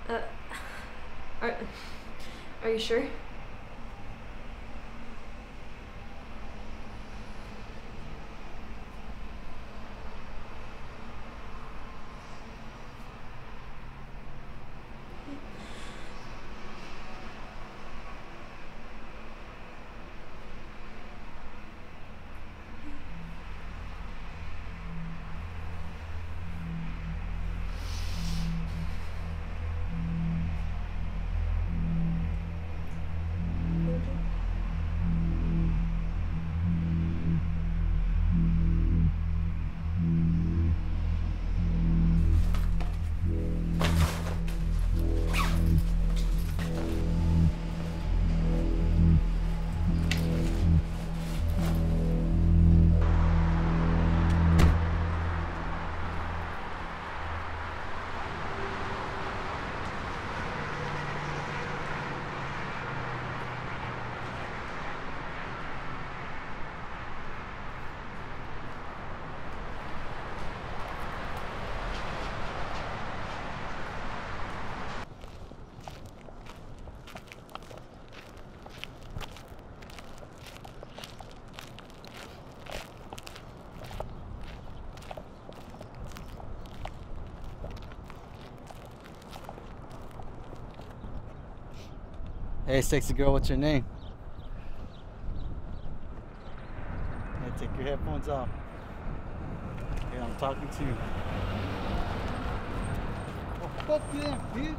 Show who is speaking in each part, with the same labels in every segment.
Speaker 1: Uh, are, are you sure?
Speaker 2: Hey, sexy girl, what's your name? Hey, take your headphones off. Yeah, I'm talking to you. Oh, fuck you then, bitch.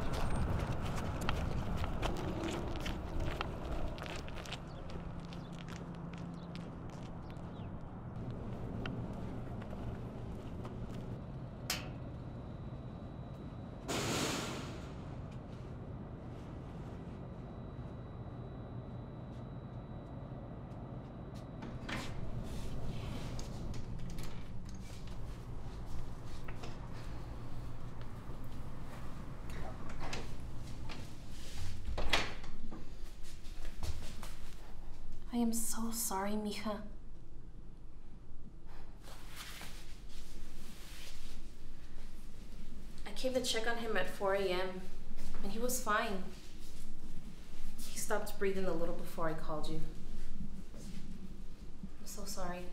Speaker 1: I am so sorry, mija. I came to check on him at 4 a.m. and he was fine. He stopped breathing a little before I called you. I'm so sorry.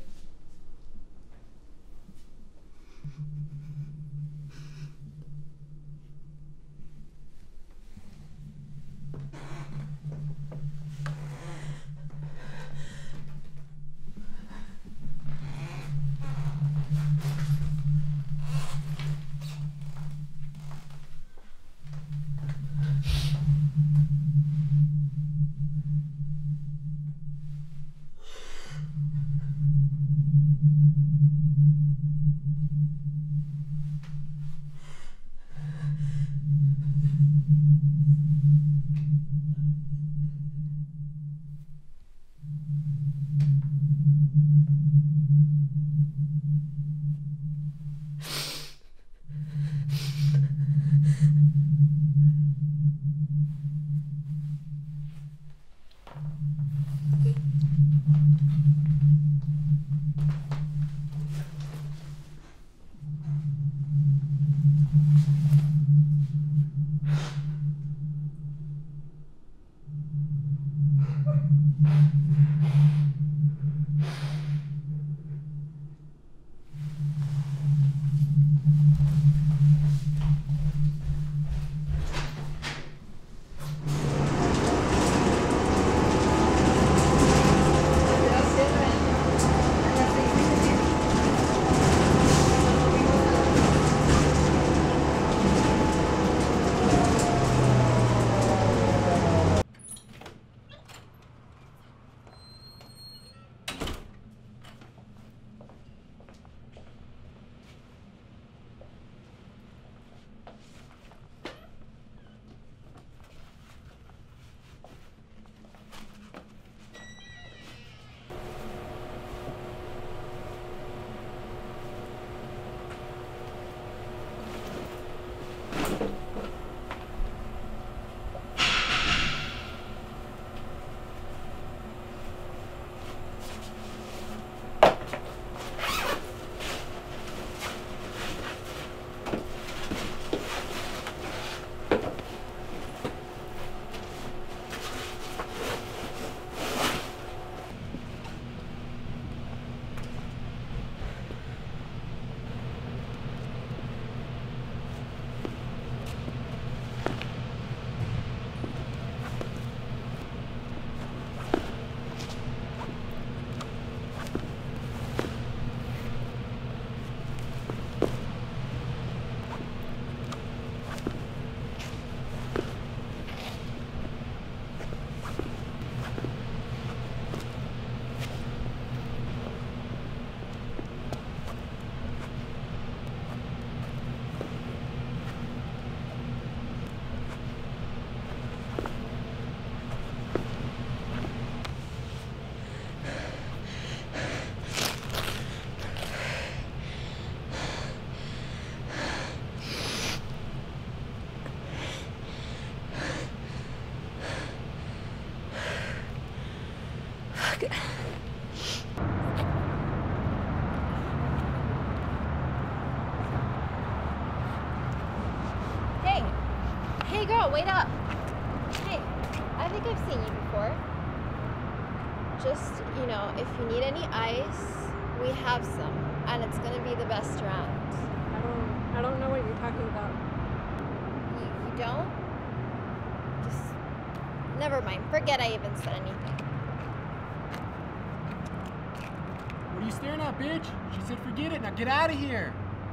Speaker 3: Fuck. Hey. Hey girl, wait up. Hey, I think I've seen you before. Just, you know, if you need any ice, we have some. And it's gonna be the best around.
Speaker 4: I don't know what you're talking about.
Speaker 3: You don't? Just, never mind. Forget I even said anything.
Speaker 5: What are you staring at, bitch? She said forget it. Now get out of here.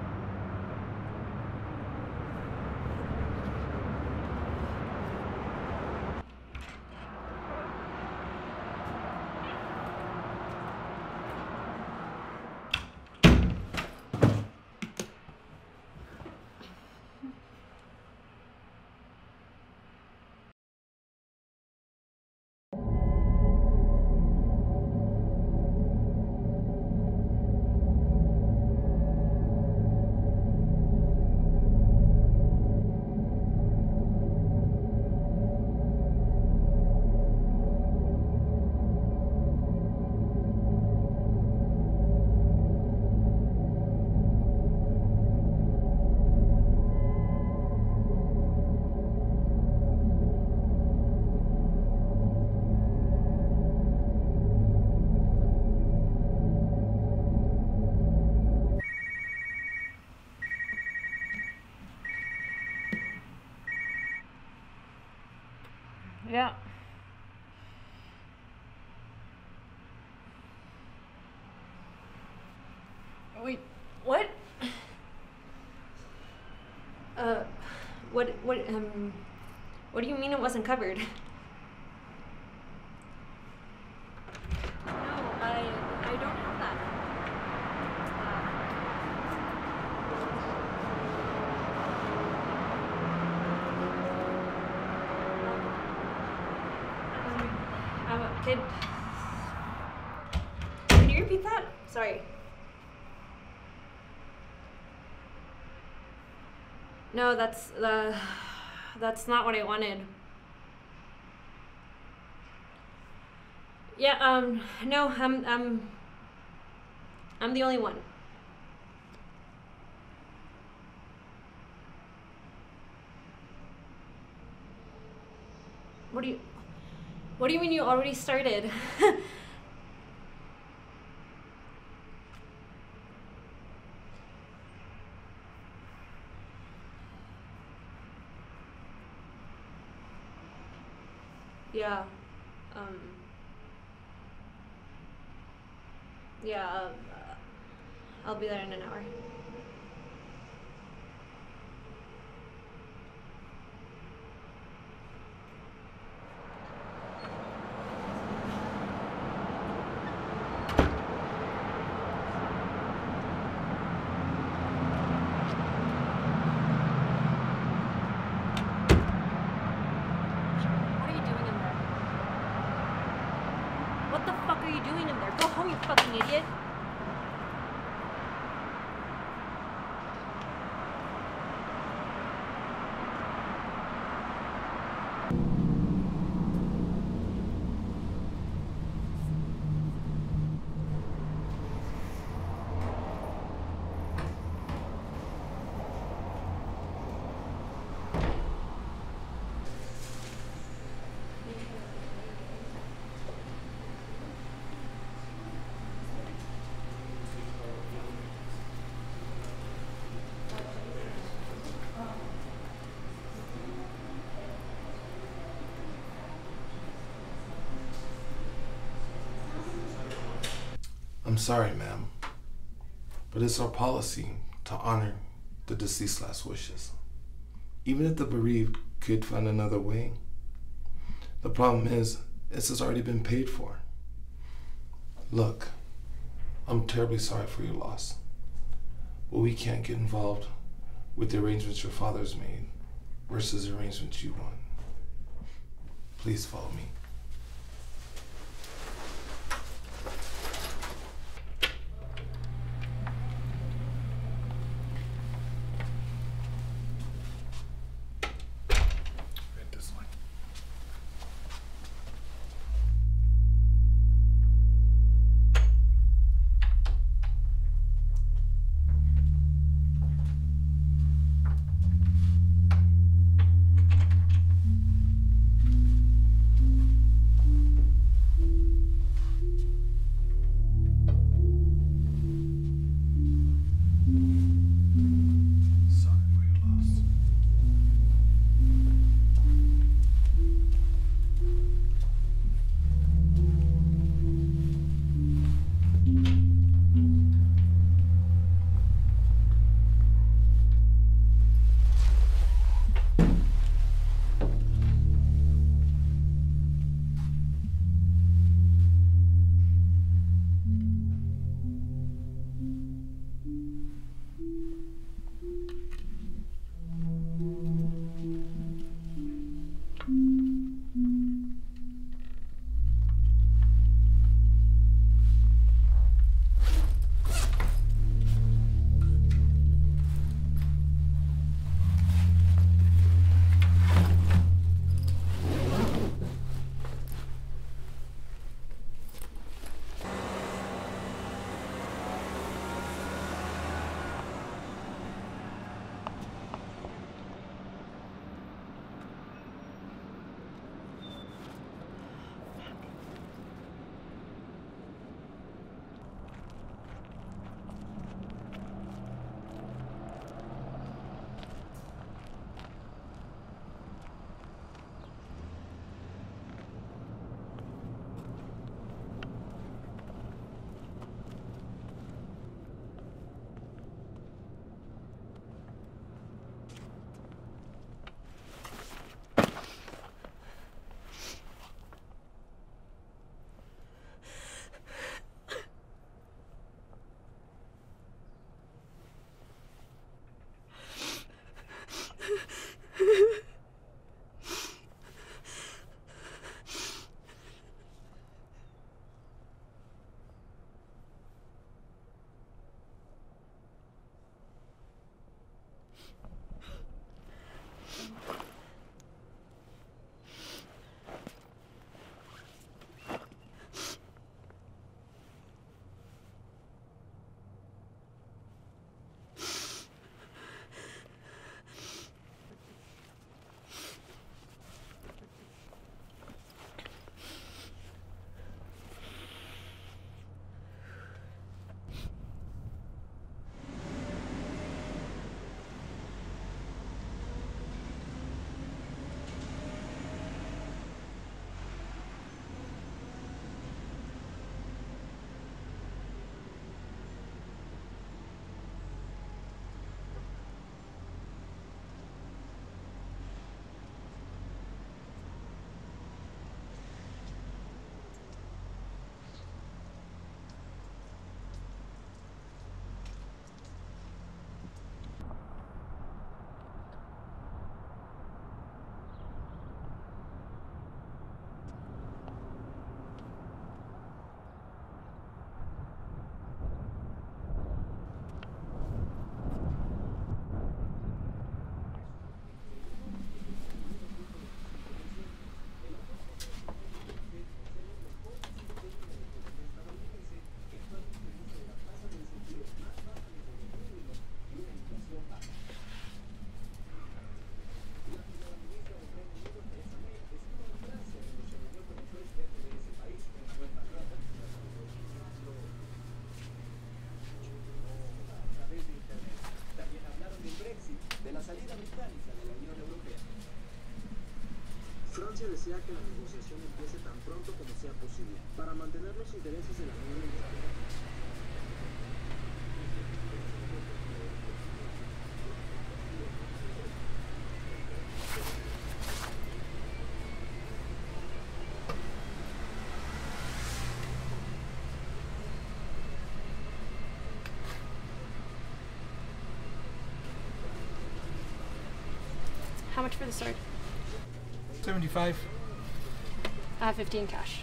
Speaker 4: Yeah. Wait, what? What do you mean it wasn't covered? No, I don't have that. Can you repeat that? Sorry. No, that's not what I wanted. Yeah, no, I'm the only one. What do you mean you already started? Yeah. Yeah, I'll be there in an hour. What are you doing in there? What the fuck are you doing in there? Go home, you fucking idiot!
Speaker 6: I'm sorry, ma'am, but it's our policy to honor the deceased's last wishes. Even if the bereaved could find another way, the problem is, this has already been paid for. Look, I'm terribly sorry for your loss, but we can't get involved with the arrangements your father's made versus the arrangements you want. Please follow me. Right this way.
Speaker 7: agencia desea que la negociación empiece tan pronto como sea posible, para mantener los intereses de la nueva industria.
Speaker 4: How much for the sword?
Speaker 8: 75.
Speaker 4: I have 15 cash.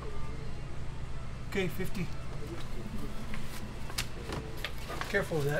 Speaker 8: Okay, 50. Careful of that.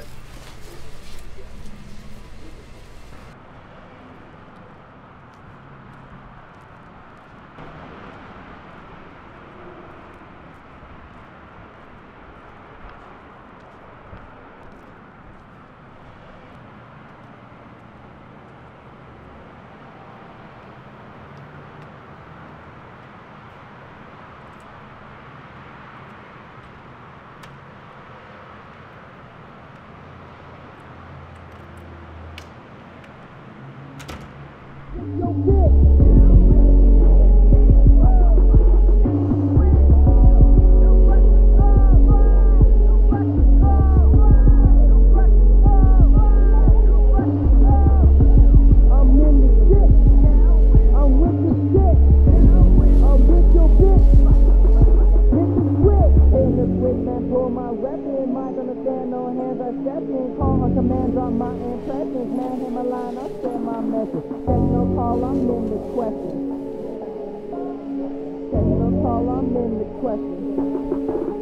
Speaker 9: Question.